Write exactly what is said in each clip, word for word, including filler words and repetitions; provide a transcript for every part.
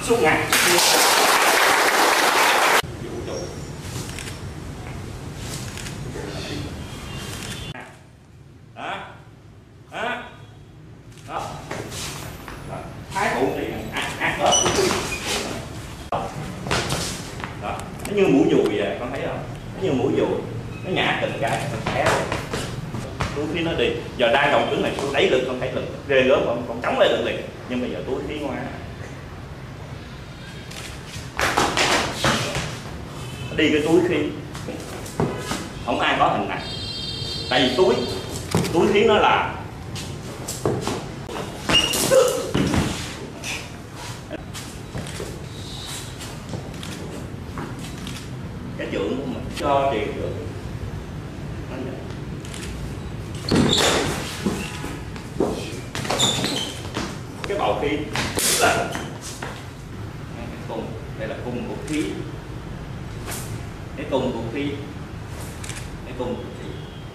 suốt ngày. Đó. Đó. Đó. Thái phụ thì ăn ăn đó. Đó. Nó như mũi dùi vậy, con thấy không? Nó như mũi dùi. Nó nhả từng cái, nó khé rồi. Túi khí nó đi. Giờ đang động cứng này, tôi đẩy lực, con thấy lực ghê gớm, con, con chống lại lực liền. Nhưng bây giờ túi khí ngoa. Đi cái túi khí. Không ai có hình này. Tại vì túi, túi khí nó là cái trưởng của mình cho truyền được. Cái bầu khí là cái cung, đây là cung của khí, cái cung của khí, cái cung của khí,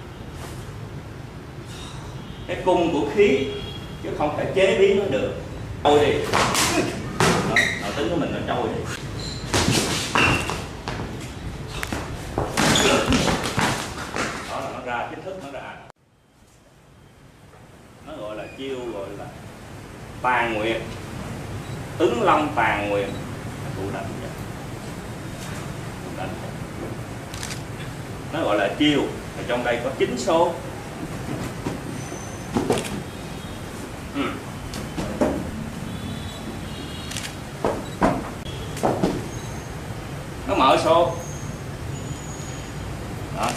cái cung của khí chứ không thể chế biến nó được. Trôi đi, nội tính của mình nó trôi đi. Đó là nó ra chính thức, nó ra. Nó gọi là chiêu gọi là tàn nguyệt, ứng long tàn nguyệt. Cụ đánh vậy. Đánh. Nó gọi là chiêu. Ở trong đây có chín số. Ừ. Nó mở số. Đó,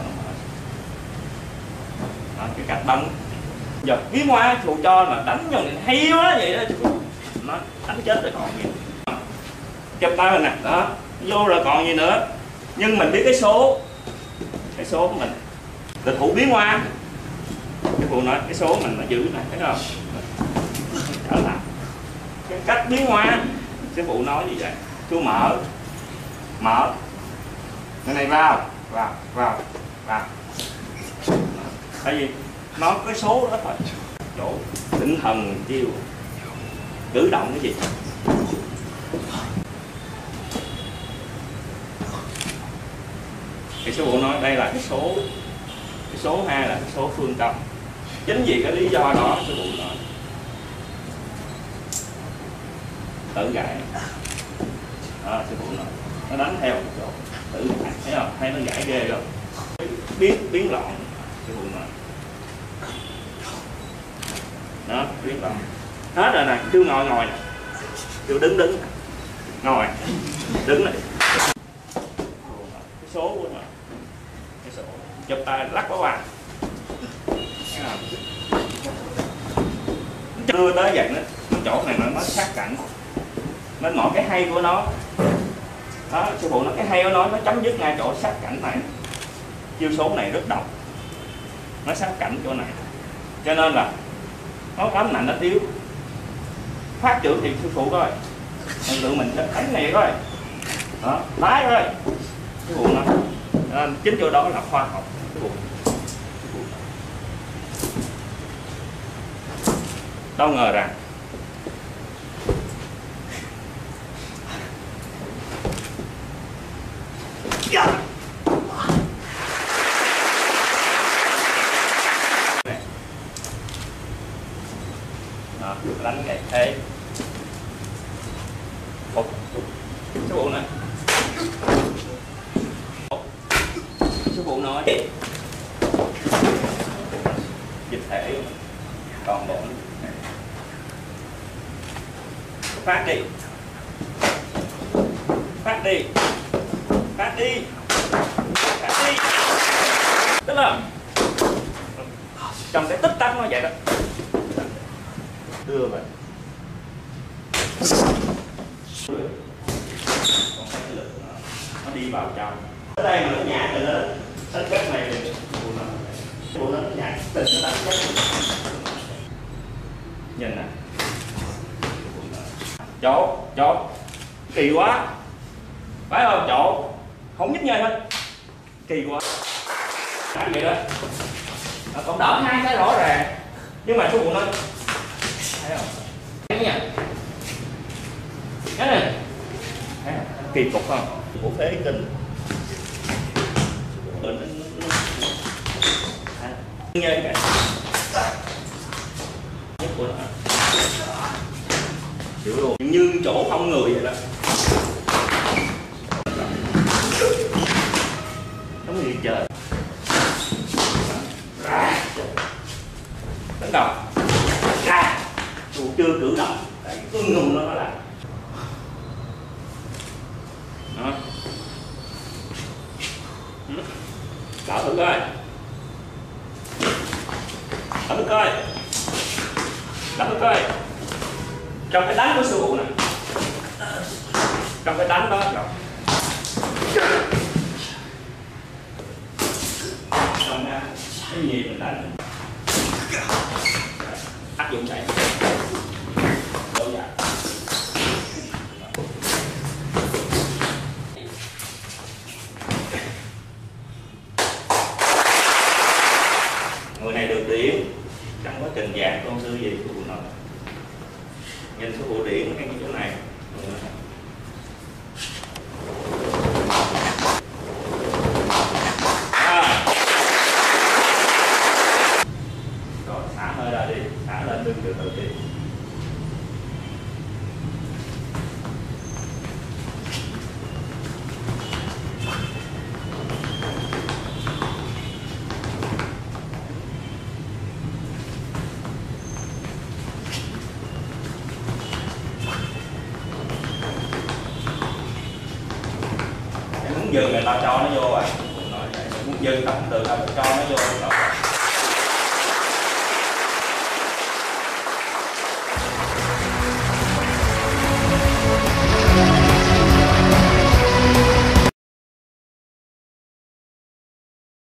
đó cái cách đánh. Giờ kiếm hoa phụ cho là đánh cho mình hay quá vậy đó, nó đánh chết rồi còn gì. Chụp tay mình nè, đó, vô là còn gì nữa. Nhưng mình biết cái số, cái số của mình. Địch thủ biến hoa. Cái phụ nói cái số mình nó giữ này, thấy không? Trở lại. Cái cách biến hoa, cái phụ nói gì vậy? Chú mở, mở. Cái này vào, vào, vào, vào. Tại vì nó có cái số đó thôi. Chỗ tinh thần chiêu, cử động cái gì. Cái số bộ nói đây là cái số, cái số hai là cái số phương công. Chính vì cái lý do đó số bộ nói tự gãy. Đó, số bộ nói nó đánh theo một chỗ tự gãy, thấy không? Thấy nó gãy ghê không? Biến biến loạn số bộ nói. Đó, biến loạn. Hết rồi nè, chưa ngồi ngồi nè, chưa đứng đứng, ngồi, đứng này. Cái số của nó, cái số, chụp tay lắc vào bàn. Đưa tới vậy nó, cái chỗ này nó, nó sát cạnh, nên mọi cái hay của nó, đó, sư phụ nói cái hay của nó nó chấm dứt ngay chỗ sát cạnh này. Chiêu số này rất độc, nó sát cạnh chỗ này, cho nên là nó ấm nặng nó thiếu. Phát trưởng thì sư phụ coi, mình tự mình đánh này coi, đó, lái coi, sư phụ nói, à, chính chỗ đó là khoa học, sư phụ. Sư phụ. Đâu ngờ rằng yeah. Đó, đánh cái thế phục sư phụ này, sư phụ nói dịch thể còn bộ phát đi, phát đi, phát đi, phát đi, tức là trong cái tích tắc nó vậy đó, đưa về nó đi vào trong. Ở đây mà nó nhả từ lên sách chất này thì bộ nó nhả từ nó đánh chất. Nhìn nè, chỗ chỗ kỳ quá, phải không? Chỗ không nhích nhơi hết, kỳ quá, làm vậy đó. Còn đỡ hai cái rõ ràng, nhưng mà số bộ nó thấy không? Thấy nha. cái này kỳ cục không của phế kinh nghe cái nhất của nó hiểu luôn như chỗ không người vậy đó. Giống như trời tấn công ra dù chưa cử động tại ưng ngùng nó là đó. Đảo thử coi, đảo thử coi, đảo thử coi trong cái đánh của sư phụ nè, trong cái đánh đó trong cái gì mình đánh áp dụng chạy lâu dài. Người này được điểm trong quá trình giảng con sư gì của nó nhìn số vụ điểm ngay cái chỗ này. À. Rồi xả hơi ra đi, xả lên lưng từ từ đi. Muốn dừng người ta cho nó vô rồi, muốn dừng tập từ ta cho nó vô.